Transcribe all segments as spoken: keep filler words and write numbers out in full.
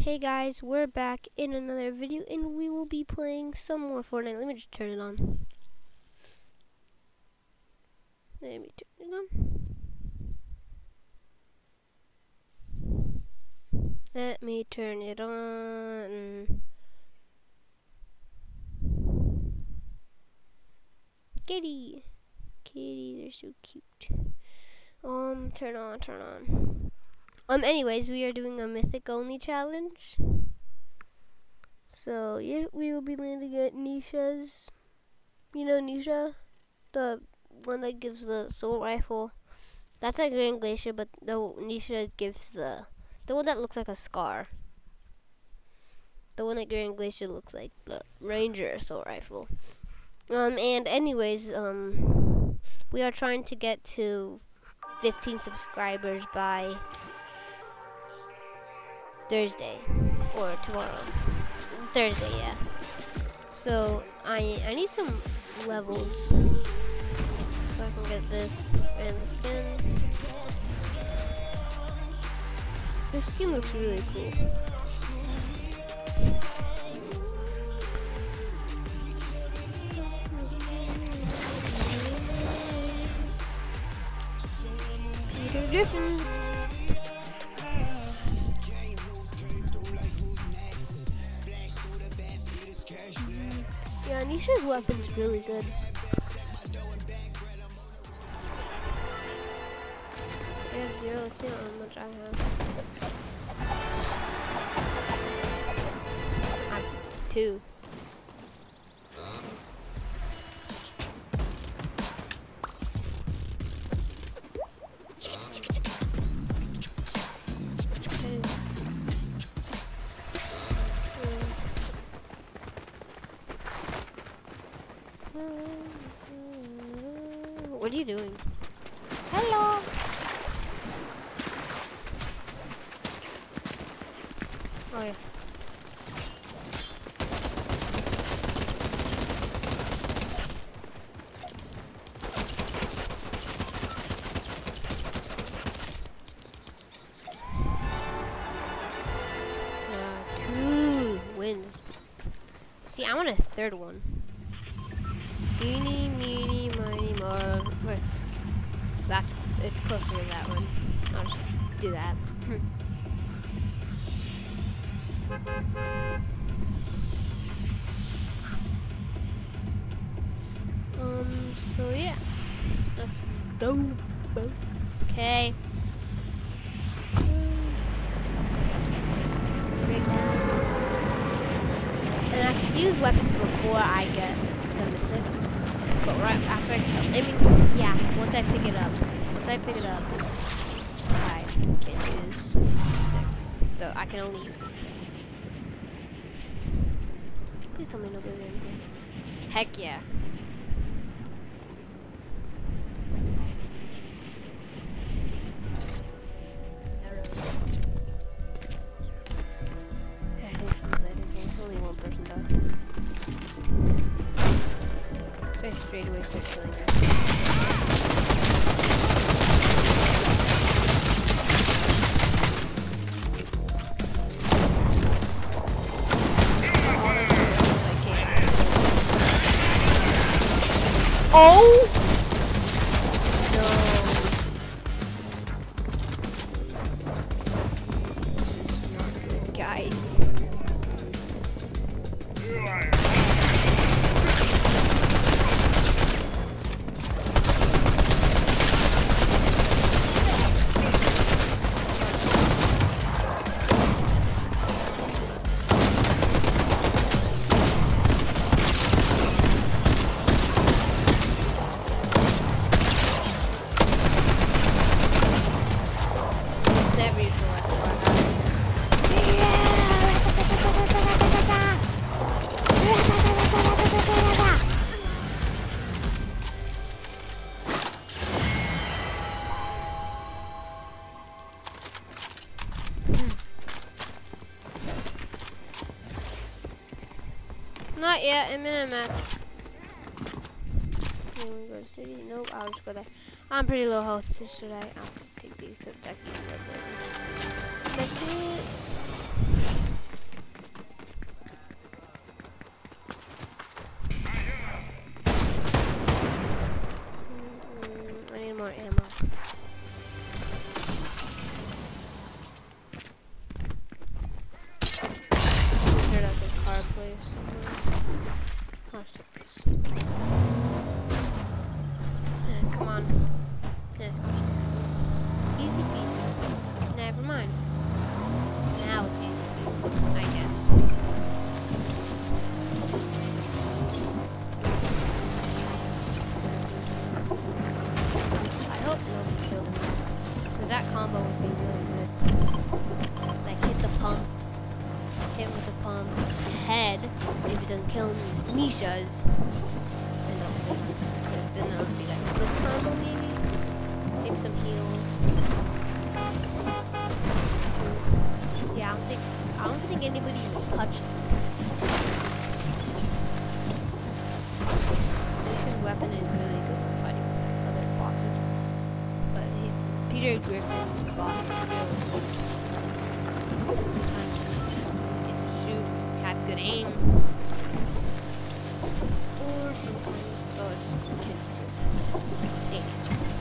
Hey guys, we're back in another video and we will be playing some more Fortnite. Let me just turn it on. Let me turn it on. Let me turn it on. Kitty. Kitty, they're so cute. Um, turn on, turn on. Um, anyways, we are doing a mythic only challenge. So, yeah, we will be landing at Nisha's. You know Nisha? The one that gives the assault rifle. That's like Grand Glacier, but the Nisha gives the, the one that looks like a scar. The one that Grand Glacier looks like the Ranger assault rifle. Um, and anyways, um, we are trying to get to fifteen subscribers by Thursday or tomorrow. Thursday, yeah. So I I need some levels so I can get this and the skin. This skin looks really cool. Peter Griffins. Yeah, Nisha's weapon's really good. I have zero, let's see how much I have. I have two. What are you doing? Hello. Oh yeah. Uh, two wins. See, I want a third one. Eeny, meeny, miny, mo. Wait. That's, it's closer to that one. I'll just do that. um, so yeah. Let's go. Okay. And I can use weapons before I get the mythic. But right after I get the, I mean, yeah, once I pick it up. Once I pick it up, I can use six. Though I can only use. Please tell me nobody's in here. Heck yeah. I think someone's dead in here. Only one person died. So I straight away start killing her. Oh! No. This is not good, guys. Not yet, I'm in a match. Nope, I'll just go there. I'm pretty low health, so should I? I'll take these because I can live. That's it. here somewhere. Oh, stupid. Yeah, come on. Yeah, easy peasy. Never mind. Now it's easy, I guess. I hope nobody killed me, because that combo would be really good. Like hit the pump, hit with the pump, head, if it doesn't kill Nisha's. And then that would be like a good combo maybe. Maybe some heals. Yeah, I don't think I don't think anybody even touched him. Nisha's weapon is really good for fighting other bosses. But he, Peter Griffin's boss is really good. Sometimes he can shoot, have good aim. Or sometimes oh it's kids too. Dang it.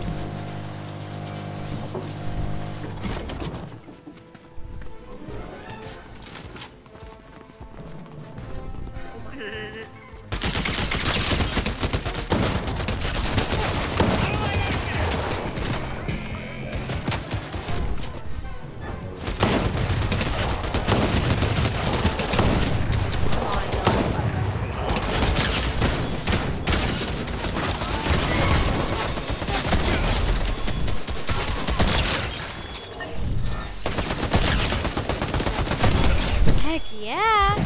Heck yeah!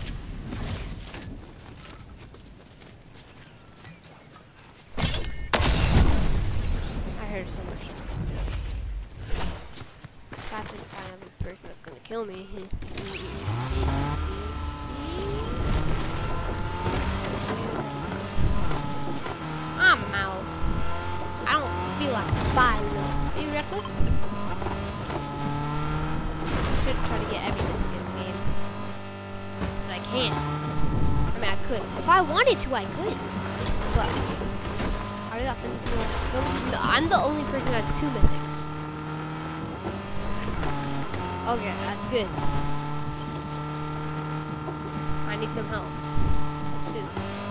I heard so much. Got this time of the person that's gonna kill me. I'm out. I don't feel like fighting. Are you reckless? Should try to get everything in this game. But I can't. I mean, I could. If I wanted to, I could. But I already got fifty-two. No, I'm the only person who has two mythics. Okay, that's good. I need some help. Two.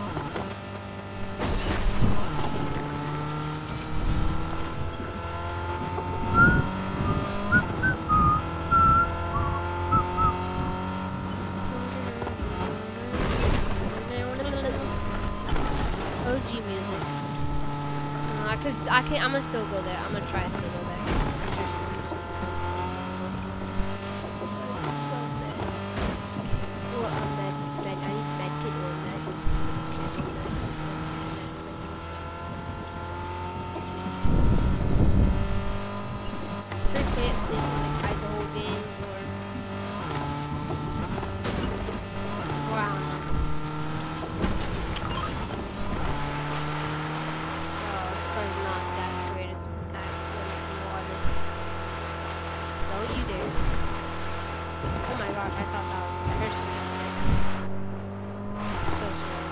O G music. Uh, I could, I can, I'm gonna still go there. I'm gonna try to still go there. Or a med, med, I need med kit or meds. Sure, can't sit and like hide the whole game or, or I don't know. Oh my gosh, I thought that was a person. So slow.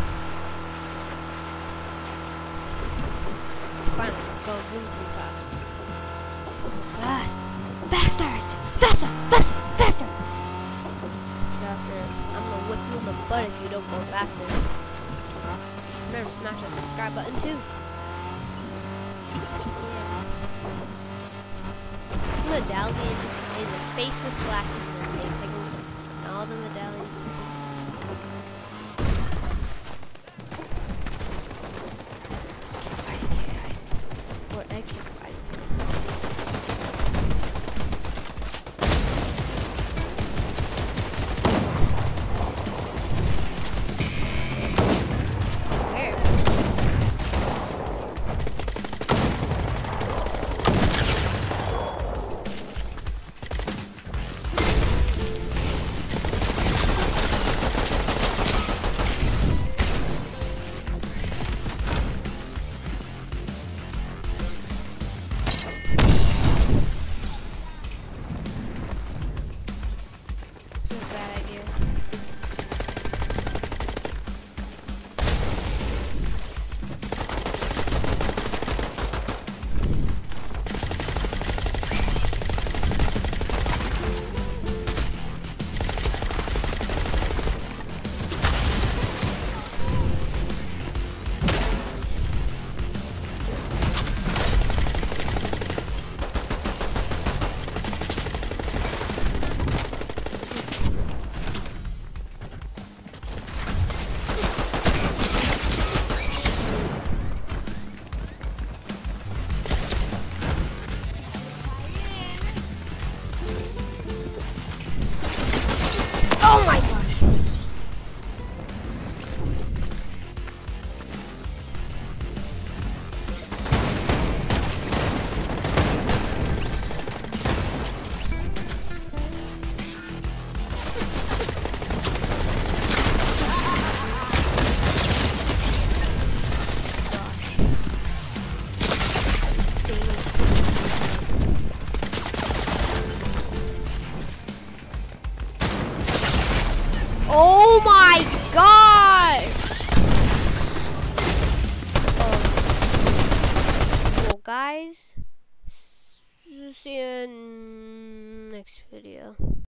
Finally, go zoom too fast. Fast! Faster! I said faster! Faster! Faster! Faster. I'm gonna whip you in the butt if you don't go faster. Remember, smash that subscribe button too. Medallion is a face with glasses and they take a look at all the medallions. Kids fighting here, guys. Or egg kids fighting Oh my gosh! Um, well, guys, see you in next video.